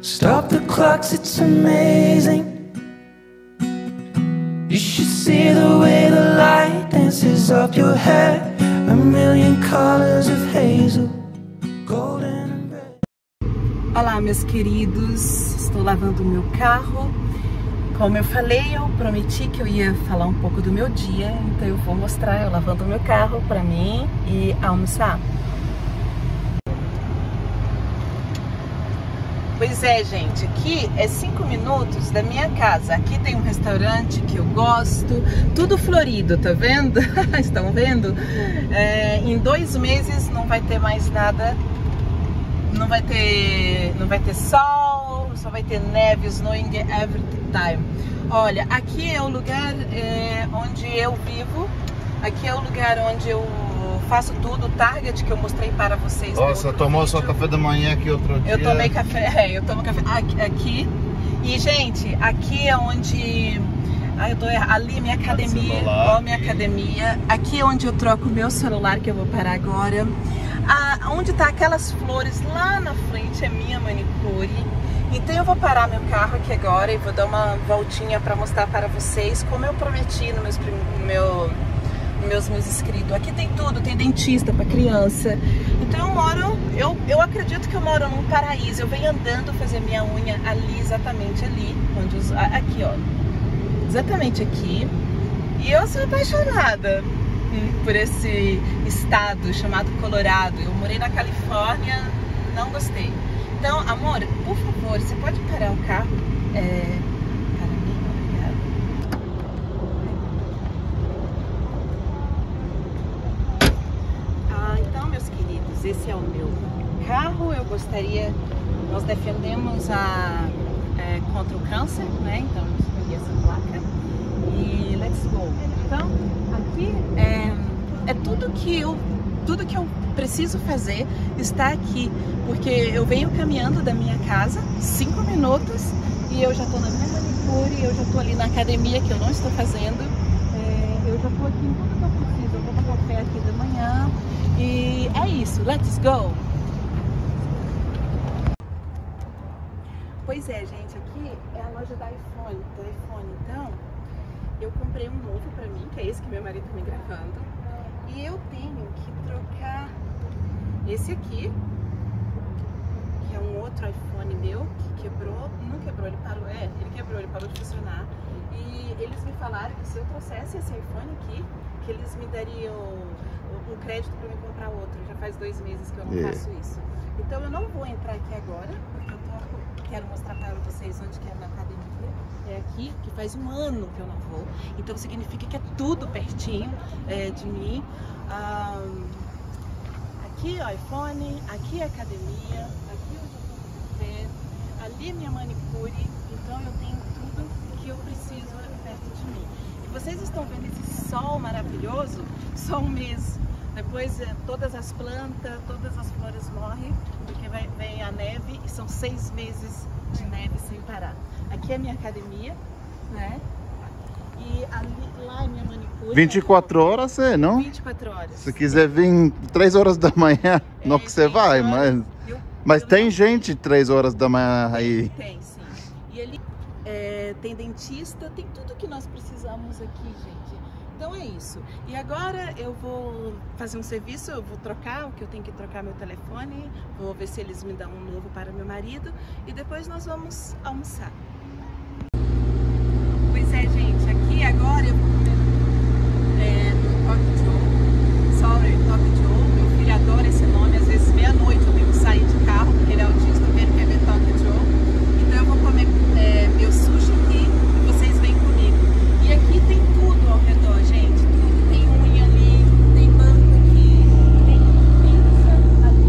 Stop the clocks, it's amazing. You should see the way the light dances up your hair. A million colors of hazel, golden and red. Olá, meus queridos, estou lavando o meu carro. Como eu falei, eu prometi que eu ia falar um pouco do meu dia, então eu vou mostrar eu lavando o meu carro para mim e almoçar. Pois é, gente, aqui é 5 minutos da minha casa. Aqui tem um restaurante que eu gosto, tudo florido, tá vendo? Estão vendo? Em 2 meses não vai ter mais nada, não vai ter sol, só vai ter neve, snowing every time. Olha, aqui é o lugar onde eu vivo, aqui é o lugar onde eu faço tudo, o Target que eu mostrei para vocês. Nossa, tomou só café da manhã aqui outro dia? Eu tomei café, eu tomo café aqui. E, gente, aqui é onde... eu tô ali, minha academia, ó, minha academia. Aqui é onde eu troco o meu celular, que eu vou parar agora. Onde tá aquelas flores lá na frente é minha manicure. Então eu vou parar meu carro aqui agora e vou dar uma voltinha para mostrar para vocês, como eu prometi no meus inscritos. Aqui tem tudo, tem dentista para criança. Então eu acredito que eu moro num paraíso. Eu venho andando fazer minha unha ali, exatamente ali, onde aqui, ó, exatamente aqui. E eu sou apaixonada por esse estado chamado Colorado. Eu morei na Califórnia, não gostei. Então, amor, por favor, você pode parar o carro? Para mim, obrigada. Então, meus queridos, esse é o meu carro. Eu gostaria, nós defendemos contra o câncer, né? Então, eu escolhi essa placa e let's go. Então, aqui é tudo que eu preciso fazer está aqui, porque eu venho caminhando da minha casa 5 minutos e eu já estou na minha manicure, eu já estou ali na academia que eu não estou fazendo, eu já estou aqui em tudo que eu preciso. Eu vou tomar café aqui de manhã e é isso, let's go! Pois é, gente, aqui é a loja da iPhone, então eu comprei um novo pra mim, que é esse que meu marido tá me gravando, e eu tenho que trocar esse aqui, que é um outro iPhone meu, que quebrou, não quebrou, ele parou, ele quebrou, ele parou de funcionar, e eles me falaram que se eu trouxesse esse iPhone aqui, que eles me dariam o crédito pra me comprar outro. Já faz 2 meses que eu não faço isso. Então eu não vou entrar aqui agora, porque eu quero mostrar para vocês onde que é a minha academia. É aqui, que faz 1 ano que eu não vou. Então significa que é tudo pertinho de mim. Aqui o iPhone, aqui a academia, aqui eu já tomo café, ali minha manicure. Então eu tenho tudo que eu preciso perto de mim. E vocês estão vendo esse sol maravilhoso? Só 1 mês. Depois todas as plantas, todas as flores morrem, porque vem a neve e são 6 meses de neve sem parar. Aqui é minha academia, né? E lá é minha manicure. 24 horas, não? 24 horas. Se quiser vir 3 horas da manhã, não que você vai, mas tem gente 3 horas da manhã aí. Tem, sim. E ali tem dentista, tem tudo que nós precisamos aqui, gente. Então é isso. E agora eu vou fazer um serviço, eu vou trocar, que eu tenho que trocar meu telefone, vou ver se eles me dão um novo para meu marido e depois nós vamos almoçar. Pois é, gente, aqui agora eu vou comer no Talk Joe. Sorry, Talk Joe. Meu filho adora esse nome, às vezes meia-noite eu tenho que sair de carro, porque ele é autista, ele quer ver Talk Joe. Então eu vou comer meu sushi aqui e vocês vêm comigo. E aqui tem tudo ao redor, gente, tudo. Tem unha ali, tem banco aqui, tem pizza ali,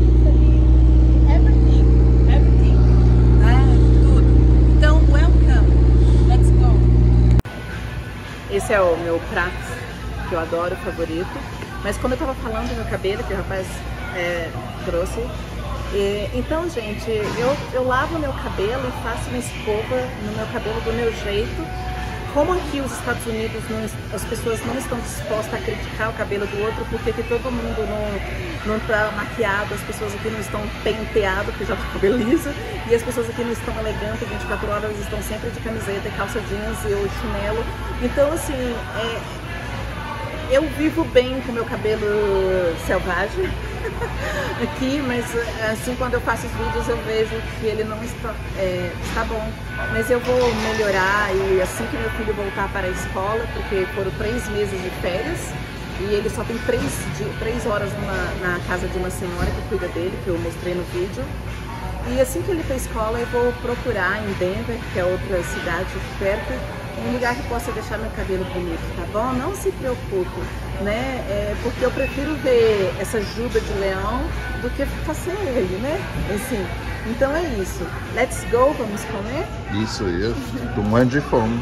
everything, né? Tudo. Então, welcome, let's go. Esse é o meu prato que eu adoro, favorito. Mas como eu tava falando do meu cabelo, que o rapaz trouxe, então, gente, eu lavo meu cabelo e faço uma escova no meu cabelo do meu jeito. como aqui os Estados Unidos, as pessoas não estão dispostas a criticar o cabelo do outro, porque que todo mundo não tá maquiado, as pessoas aqui não estão penteadas, porque já tá cabelo liso, e as pessoas aqui não estão elegantes, 24 horas, eles estão sempre de camiseta, calça jeans ou chinelo. Então, assim, eu vivo bem com meu cabelo selvagem aqui, mas assim, quando eu faço os vídeos eu vejo que ele não está bom. Mas eu vou melhorar, e assim que meu filho voltar para a escola, porque foram 3 meses de férias, e ele só tem 3 horas na casa de uma senhora que cuida dele, que eu mostrei no vídeo. E assim que ele for à escola, eu vou procurar em Denver, que é outra cidade aqui perto, um lugar que possa deixar meu cabelo bonito, tá bom? Não se preocupe, né? Porque eu prefiro ver essa juba de leão do que ficar sem ele, né? Assim, então é isso. Let's go, vamos comer? Isso. Tô morrendo de fome.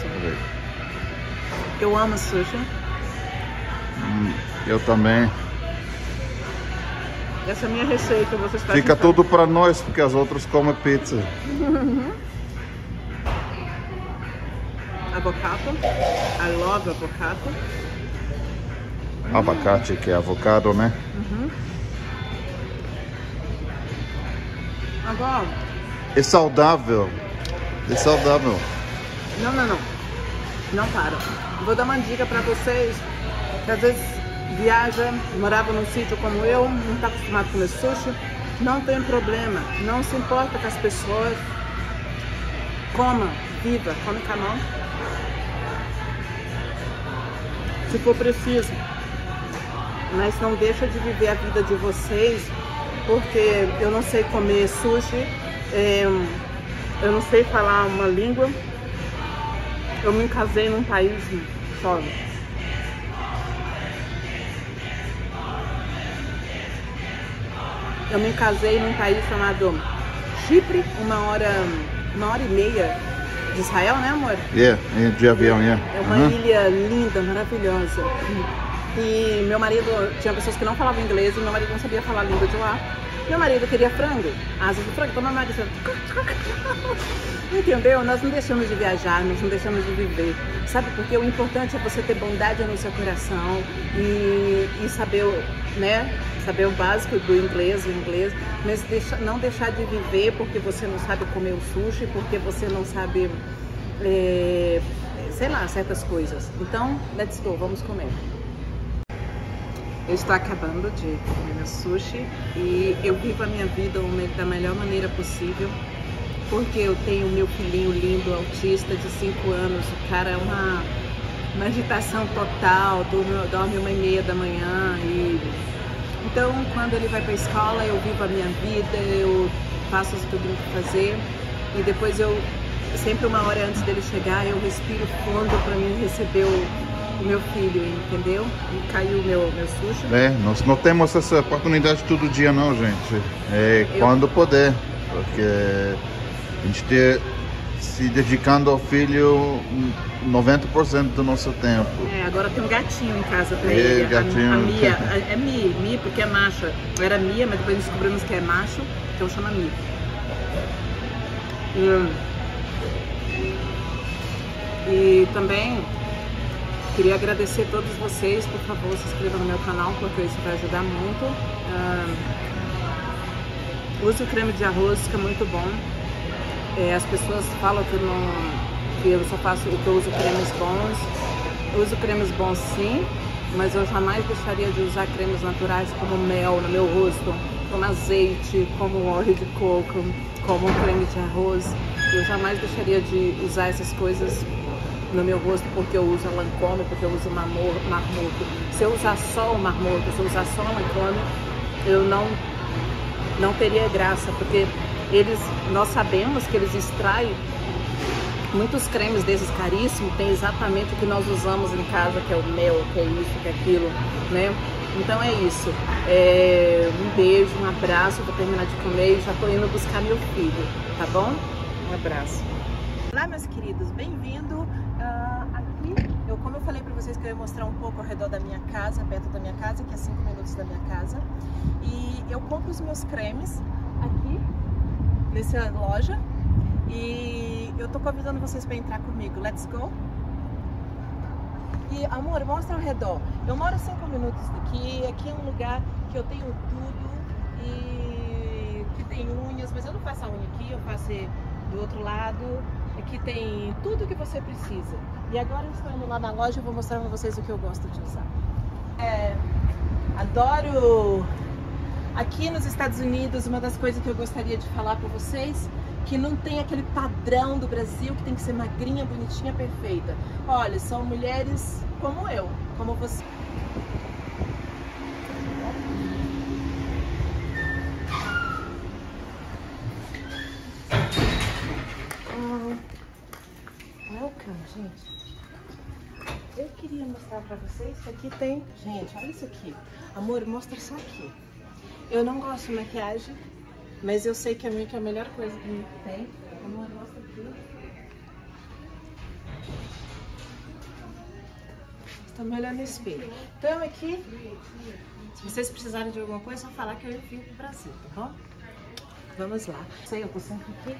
Eu amo sushi. Eu também. Essa é a minha receita, vocês fazem. Fica tudo pra nós, porque as outras comem pizza. Avocado. I love avocado. Abacate, que é avocado, né? Agora. É saudável. Não para. Vou dar uma dica pra vocês que às vezes viaja, morava num sítio como eu, não está acostumado a comer sushi. Não tem problema. Não se importa com as pessoas. Coma, viva, come com a mão. Se for preciso. Mas não deixa de viver a vida de vocês, porque eu não sei comer sushi, eu não sei falar uma língua, eu me casei num país só. Eu me casei num país chamado Chipre, uma hora e meia de Israel, né, amor? De avião, É uma ilha linda, maravilhosa. E meu marido, tinha pessoas que não falavam inglês e meu marido não sabia falar a língua de lá. Meu marido queria frango, asas de frango, então meu marido entendeu? Nós não deixamos de viajar, nós não deixamos de viver. Sabe, porque o importante é você ter bondade no seu coração e saber, né? Saber o básico do inglês, mas não deixar de viver porque você não sabe comer o sushi, porque você não sabe, sei lá, certas coisas. Então, let's go, vamos comer. Eu estou acabando de comer meu sushi e eu vivo a minha vida da melhor maneira possível, porque eu tenho meu filhinho lindo, autista, de 5 anos. O cara é uma agitação total, dorme 1h30 da manhã. Então, quando ele vai para a escola, eu vivo a minha vida, eu faço o que eu tenho que fazer, e depois sempre 1 hora antes dele chegar, eu respiro fundo para mim receber o meu filho, entendeu? E caiu o meu sushi. Nós não temos essa oportunidade todo dia não, gente. Quando puder, porque a gente está se dedicando ao filho 90% do nosso tempo. Agora tem um gatinho em casa pra ele. Gatinho. A Mia, é Mi porque é macha. Era Mia, mas depois descobrimos que é macho, então chama Mi. E também queria agradecer a todos vocês. Por favor, se inscrevam no meu canal, porque isso vai ajudar muito. Use o creme de arroz, que é muito bom. As pessoas falam que eu só faço, que eu uso cremes bons. Eu uso cremes bons sim, mas eu jamais deixaria de usar cremes naturais como mel no meu rosto, como azeite, como óleo de coco, como creme de arroz. Eu jamais deixaria de usar essas coisas no meu rosto porque eu uso a Lancôme, porque eu uso o Marmorto. Se eu usar só o Marmorto, se eu usar só a Lancôme, eu não teria graça, porque nós sabemos que eles extraem muitos cremes desses caríssimos, tem exatamente o que nós usamos em casa, que é o mel, que é isso, que é aquilo, né? Então é isso. Um beijo, um abraço, vou terminar de comer e já tô indo buscar meu filho, tá bom? Um abraço. Olá, meus queridos, bem-vindo. Aqui, como eu falei pra vocês que eu ia mostrar um pouco ao redor da minha casa, perto da minha casa, que é 5 minutos da minha casa. E eu compro os meus cremes aqui, nessa loja. E eu tô convidando vocês para entrar comigo. Let's go! E, amor, mostra ao redor. Eu moro 5 minutos daqui. Aqui é um lugar que eu tenho tudo e que tem unhas, mas eu não faço a unha aqui, eu faço do outro lado. Aqui tem tudo que você precisa. E agora eu estou indo lá na loja e vou mostrar pra vocês o que eu gosto de usar. Adoro... Aqui nos Estados Unidos, uma das coisas que eu gostaria de falar pra vocês, que não tem aquele padrão do Brasil, que tem que ser magrinha, bonitinha, perfeita. Olha, são mulheres como eu, como você. Welcome, gente. Eu queria mostrar pra vocês que aqui tem... Gente, olha isso aqui. Amor, mostra só aqui. Eu não gosto de maquiagem, mas eu sei que a make é a melhor coisa que tem. Amor, mostra aqui. Estamos olhando no espelho. Então aqui, se vocês precisarem de alguma coisa, é só falar que eu envio pro Brasil, tá bom? Vamos lá. Eu tô sempre aqui.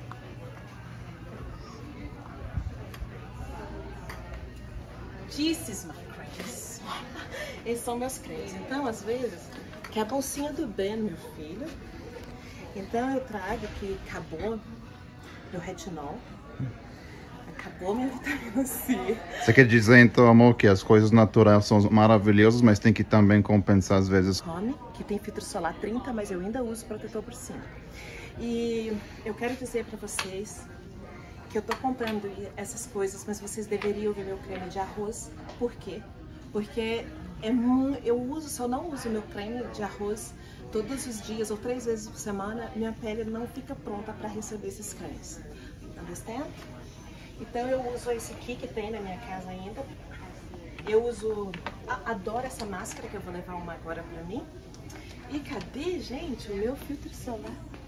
This is my cremes. Esses são meus cremes. Então, às vezes, que é a bolsinha do Ben, meu filho. Então, eu trago aqui, acabou meu retinol. Acabou minha vitamina C. Você quer dizer, então, amor, que as coisas naturais são maravilhosas, mas tem que também compensar às vezes. Que tem filtro solar 30, mas eu ainda uso protetor por cima. E eu quero dizer pra vocês que eu tô comprando essas coisas, mas vocês deveriam ver meu creme de arroz. Por quê? Porque eu uso, se eu não uso meu creme de arroz todos os dias ou 3 vezes por semana, minha pele não fica pronta para receber esses cremes. Understand? Então eu uso esse aqui que tem na minha casa ainda. Eu uso, adoro essa máscara, que eu vou levar uma agora pra mim. E cadê, gente, o meu filtro solar?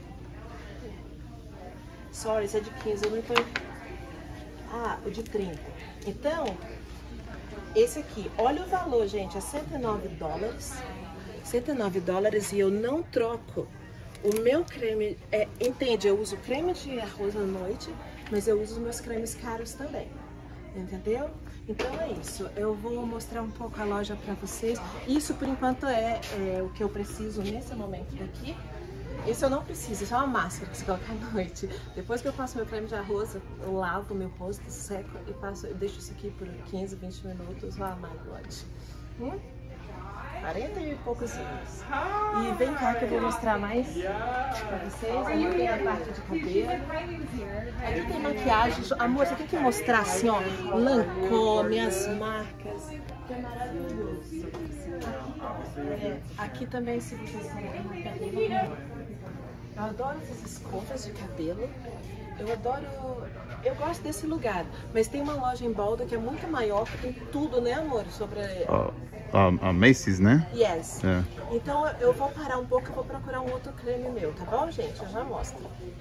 Sorry, esse é de 15, eu não tô... o de 30. Então, esse aqui, olha o valor, gente, é $109. $109 e eu não troco o meu creme, entende? Eu uso creme de arroz à noite, mas eu uso os meus cremes caros também, entendeu? Então é isso, eu vou mostrar um pouco a loja pra vocês. Isso por enquanto é o que eu preciso nesse momento daqui. Esse eu não preciso, isso é uma máscara que você coloca à noite. Depois que eu passo meu creme de arroz, eu lavo meu rosto, seco e deixo isso aqui por 15, 20 minutos. Oh my God. 40 e poucos anos. E vem cá que eu vou mostrar mais pra vocês. Aqui tem a parte de cabelo. Aqui tem maquiagem. Amor, você tem que mostrar assim, ó, Lancôme, as marcas. Que é maravilhoso. Aqui também, se vocês querem cabelo. Eu adoro essas escovas de cabelo. Eu gosto desse lugar. Mas tem uma loja em Boulder que é muito maior, que tem tudo, né, amor? Sobre... A Macy's, né? Yes. Então eu vou parar um pouco e vou procurar um outro creme meu, tá bom, gente? Eu já mostro.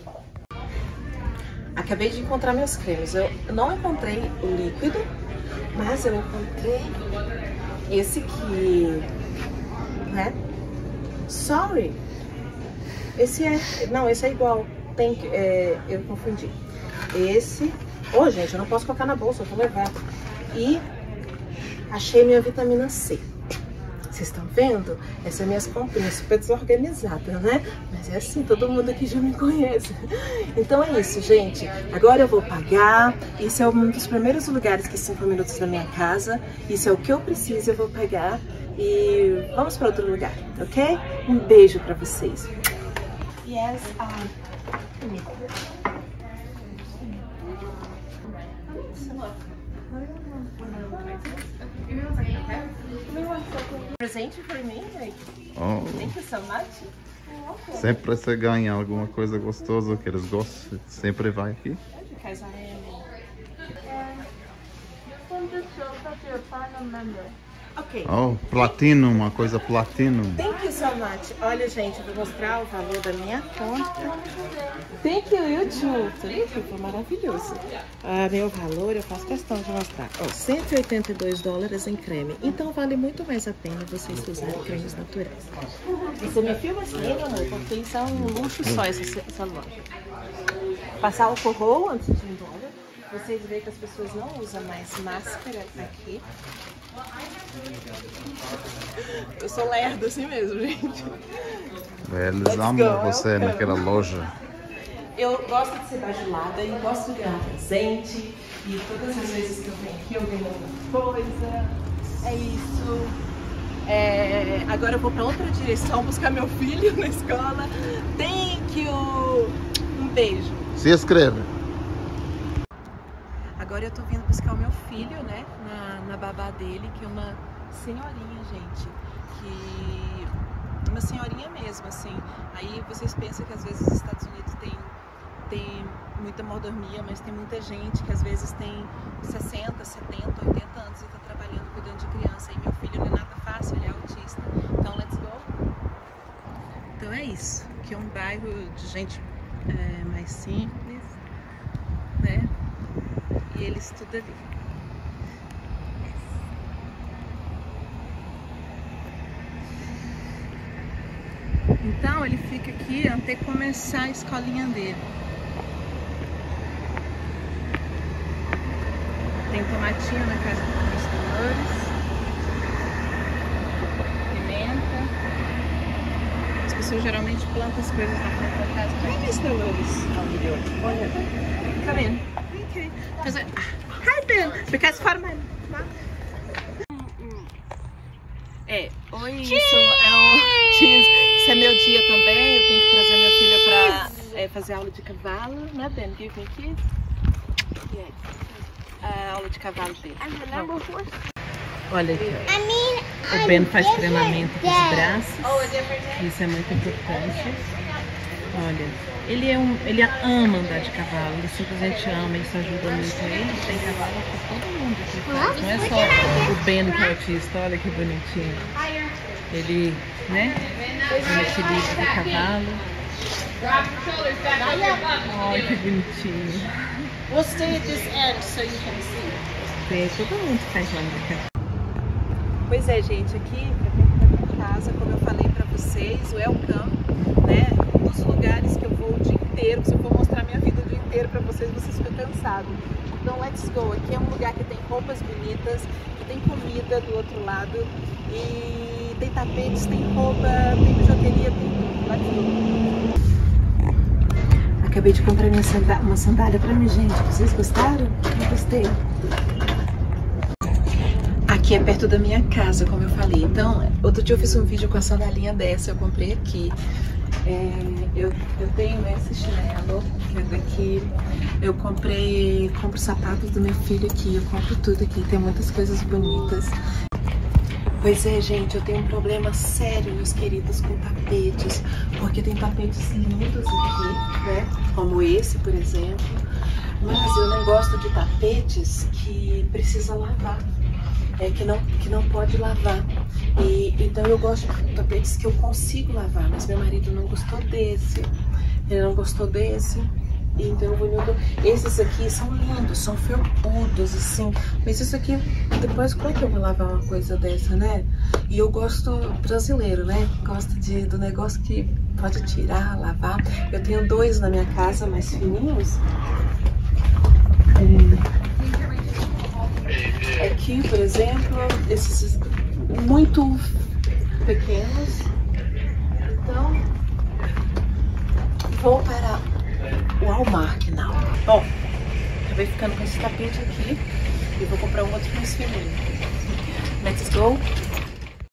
Acabei de encontrar meus cremes. Eu não encontrei o líquido, mas eu encontrei esse aqui, né? Sorry. Esse é igual. Eu confundi. Esse... gente, eu não posso colocar na bolsa, eu vou levar. E achei minha vitamina C. Vocês estão vendo? Essas são minhas comprinhas super desorganizadas, né? Mas é assim, todo mundo aqui já me conhece. Então é isso, gente. Agora eu vou pagar. Esse é um dos primeiros lugares que 5 minutos da minha casa. Isso é o que eu preciso, eu vou pagar. E vamos para outro lugar, ok? Um beijo pra vocês. Yes, presente for me? Thank you so much. Sempre você ganha alguma coisa gostosa que eles gostam, sempre vai aqui. Because I am... Ok. Platino, uma coisa platino. Thank you so much. Olha, gente, eu vou mostrar o valor da minha conta. Thank you, YouTube. Foi maravilhoso. Meu valor, eu faço questão de mostrar. $182 em creme. Então vale muito mais a pena vocês usarem cremes naturais. Você me filma assim, meu amor, porque isso é um luxo só essa loja. Passar o forró antes de ir embora. Vocês veem que as pessoas não usam mais máscara aqui. Eu sou lerda assim mesmo, gente. Eles amam você naquela loja. Eu gosto de ser bajulada e gosto de ganhar presente. E todas as vezes que eu venho aqui, eu ganho alguma coisa. É isso. Agora eu vou para outra direção buscar meu filho na escola. Thank you! Um beijo. Se inscreve. Agora eu tô vindo buscar o meu filho, né? Na babá dele, que é uma senhorinha, gente. Uma senhorinha mesmo, assim. Aí vocês pensam que às vezes os Estados Unidos tem muita mordomia, mas tem muita gente que às vezes tem 60, 70, 80 anos e tá trabalhando cuidando de criança. E meu filho não é nada fácil, ele é autista. Então, let's go. Então é isso. Aqui é um bairro de gente mais simples, né? E ele estuda ali. Então ele fica aqui até começar a escolinha dele. Tem tomatinho na casa dos Dolores, pimenta. As pessoas geralmente plantam as coisas na frente da casa. Hi, Miss Dolores. Olha, come in. Okay. Hi, Ben. Because for my... Oi, isso é meu dia também. Eu tenho que trazer meu filho pra fazer aula de cavalo, né, Ben? Give me kids. Yes. A aula de cavalo dele. Olha aqui, ó. O Ben faz treinamento com os braços. Isso é muito importante. Olha, ele ama andar de cavalo. Ele simplesmente ama, isso ajuda muito ele. Tem cavalo para todo mundo aqui. Não é só o Ben que é autista, olha que bonitinho. Ele, né? Ele equilibra o cavalo. Olha que bonitinho. We'll stay at this end so you can see. Todo mundo faz lá. Pois é, gente, aqui pra minha casa, como eu falei pra vocês, o welcome, né? Um dos lugares que eu vou o dia inteiro. Se eu for mostrar minha vida o dia inteiro pra vocês ficam cansados. Então, let's go. Aqui é um lugar que tem roupas bonitas, que tem comida do outro lado, e tem tapetes, tem roupa, tem bijuteria, tem tudo. Let's go. Acabei de comprar uma sandália pra mim, gente. Vocês gostaram? Eu gostei. Aqui é perto da minha casa, como eu falei. Então, outro dia eu fiz um vídeo com a sandalinha dessa, eu comprei aqui. Eu tenho esse chinelo, que é daqui. Eu compro sapatos do meu filho aqui, eu compro tudo aqui. Tem muitas coisas bonitas. Pois é, gente, eu tenho um problema sério, meus queridos, com tapetes. Porque tem tapetes lindos aqui, né? Como esse, por exemplo. Mas eu não gosto de tapetes que precisa lavar. Que não pode lavar. Então eu gosto de tapetes que eu consigo lavar, mas meu marido não gostou desse. Ele não gostou desse. Então eu vou em outro. Esses aqui são lindos, são felpudos, assim. Mas isso aqui, depois como é que eu vou lavar uma coisa dessa, né? E eu gosto brasileiro, né? Gosto do negócio que pode tirar, lavar. Eu tenho dois na minha casa, mais fininhos. Aqui, por exemplo, esses muito pequenos. Então, vou para o Walmart, não. Bom, acabei ficando com esse tapete aqui e vou comprar um outro mais fininho. Let's go!